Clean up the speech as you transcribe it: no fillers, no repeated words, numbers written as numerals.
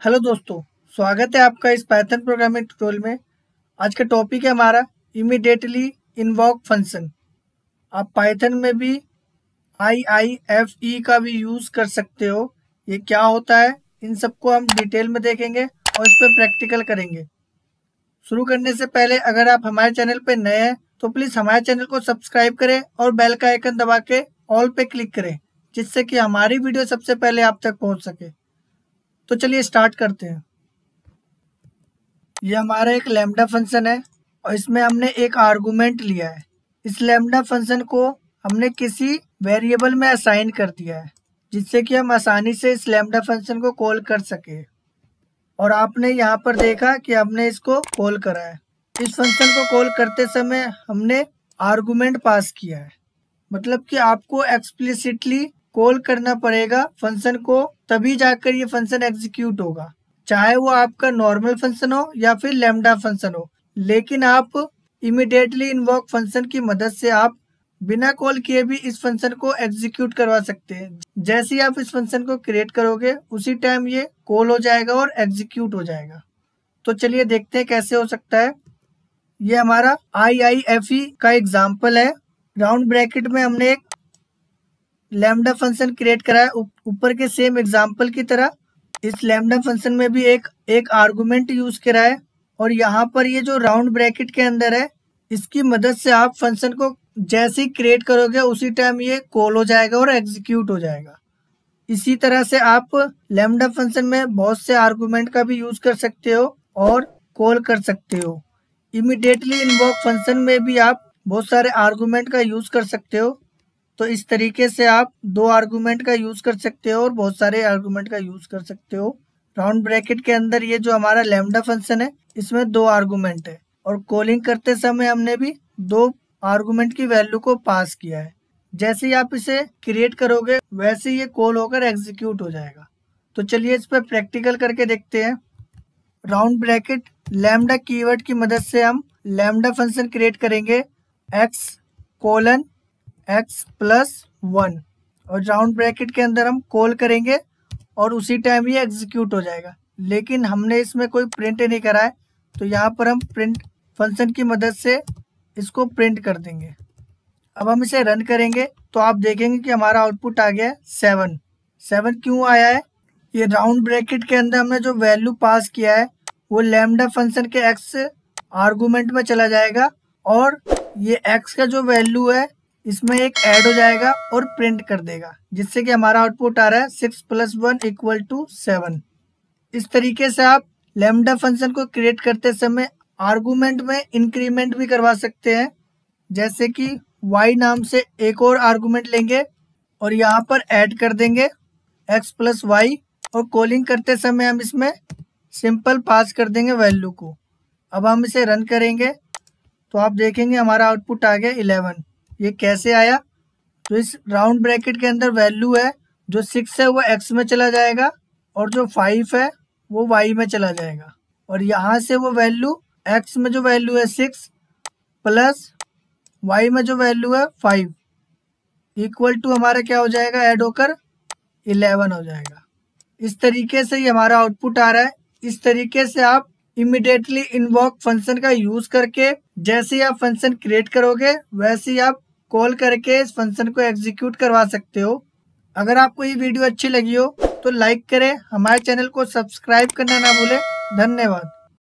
Hello दोस्तों, स्वागत है आपका इस पाइथन प्रोग्रामिंग ट्यूटोरियल में। आज का टॉपिक है हमारा इमीडिएटली इन्वोक फंक्शन। आप पाइथन में भी IIFE का भी यूज़ कर सकते हो। ये क्या होता है, इन सबको हम डिटेल में देखेंगे और इस पर प्रैक्टिकल करेंगे। शुरू करने से पहले अगर आप हमारे चैनल पर नए हैं तो प्लीज़ हमारे चैनल को सब्सक्राइब करें और बेल का आइकन दबा के ऑल पे क्लिक करें, जिससे कि हमारी वीडियो सबसे पहले आप तक पहुँच सके। तो चलिए स्टार्ट करते हैं। ये हमारा एक लैम्डा फंक्शन है और इसमें हमने एक आर्गुमेंट लिया है। इस लैम्डा फंक्शन को हमने किसी वेरिएबल में असाइन कर दिया है, जिससे कि हम आसानी से इस लैम्डा फंक्शन को कॉल कर सके। और आपने यहाँ पर देखा कि हमने इसको कॉल करा है। इस फंक्शन को कॉल करते समय हमने आर्गुमेंट पास किया है, मतलब कि आपको एक्सप्लिसिटली कॉल करना पड़ेगा फंक्शन को, तभी जाकर ये फंक्शन एग्जीक्यूट होगा, चाहे वो आपका नॉर्मल फंक्शन हो या फिर लैम्डा फंक्शन हो। लेकिन आप इमीडिएटली इन्वोक फंक्शन की मदद से आप बिना कॉल किए भी इस फंक्शन को एग्जीक्यूट करवा सकते हैं। जैसे ही आप इस फंक्शन को क्रिएट करोगे उसी टाइम ये कॉल हो जाएगा और एग्जीक्यूट हो जाएगा। तो चलिए देखते हैं कैसे हो सकता है। ये हमारा IIFE का एग्जाम्पल है। राउंड ब्रैकेट में हमने एक लैम्डा फंक्शन क्रिएट करा है ऊपर के सेम एग्जाम्पल की तरह। इस लैम्डा फंक्शन में भी एक आर्गुमेंट यूज करा है और यहाँ पर ये जो राउंड ब्रैकेट के अंदर है, इसकी मदद से आप फंक्शन को जैसे ही क्रिएट करोगे उसी टाइम ये कॉल हो जाएगा और एग्जीक्यूट हो जाएगा। इसी तरह से आप लैम्डा फंक्शन में बहुत से आर्गुमेंट का भी यूज कर सकते हो और कॉल कर सकते हो। इमीडिएटली इन्वोक फंक्शन में भी आप बहुत सारे आर्गुमेंट का यूज कर सकते हो। तो इस तरीके से आप दो आर्गुमेंट का यूज कर सकते हो और बहुत सारे आर्गुमेंट का यूज कर सकते हो। राउंड ब्रैकेट के अंदर ये जो हमारा लैम्डा फंक्शन है, इसमें दो आर्गुमेंट है और कॉलिंग करते समय हमने भी दो आर्गुमेंट की वैल्यू को पास किया है। जैसे ही आप इसे क्रिएट करोगे वैसे ये कॉल होकर एग्जीक्यूट हो जाएगा। तो चलिए इस पर प्रैक्टिकल करके देखते हैं। राउंड ब्रैकेट लैम्डा कीवर्ड की मदद से हम लैम्डा फंक्शन क्रिएट करेंगे x:(x+1) और राउंड ब्रैकेट के अंदर हम कॉल करेंगे और उसी टाइम ये एग्जीक्यूट हो जाएगा। लेकिन हमने इसमें कोई प्रिंट नहीं करा है, तो यहाँ पर हम प्रिंट फंक्शन की मदद से इसको प्रिंट कर देंगे। अब हम इसे रन करेंगे तो आप देखेंगे कि हमारा आउटपुट आ गया है 7। 7 क्यों आया है? ये राउंड ब्रैकेट के अंदर हमने जो वैल्यू पास किया है वो लैम्डा फंक्शन के x आर्गुमेंट में चला जाएगा और ये x का जो वैल्यू है इसमें एक ऐड हो जाएगा और प्रिंट कर देगा, जिससे कि हमारा आउटपुट आ रहा है 6+1 = 7। इस तरीके से आप लैम्डा फंक्शन को क्रिएट करते समय आर्गुमेंट में इंक्रीमेंट भी करवा सकते हैं। जैसे कि y नाम से एक और आर्गुमेंट लेंगे और यहाँ पर ऐड कर देंगे x+y और कॉलिंग करते समय हम इसमें सिंपल पास कर देंगे वैल्यू को। अब हम इसे रन करेंगे तो आप देखेंगे हमारा आउटपुट आ गया 11। ये कैसे आया? तो इस राउंड ब्रैकेट के अंदर वैल्यू है, जो 6 है वो x में चला जाएगा और जो 5 है वो y में चला जाएगा। और यहाँ से वो वैल्यू x में जो वैल्यू है 6 प्लस y में जो वैल्यू है 5 इक्वल टू हमारा क्या हो जाएगा, ऐड होकर 11 हो जाएगा। इस तरीके से ही हमारा आउटपुट आ रहा है। इस तरीके से आप इमीडिएटली इन्वोक फंक्शन का यूज करके जैसे ही आप फंक्शन क्रिएट करोगे वैसे ही आप कॉल करके इस फंक्शन को एग्जीक्यूट करवा सकते हो। अगर आपको ये वीडियो अच्छी लगी हो तो लाइक करें, हमारे चैनल को सब्सक्राइब करना ना भूलें। धन्यवाद।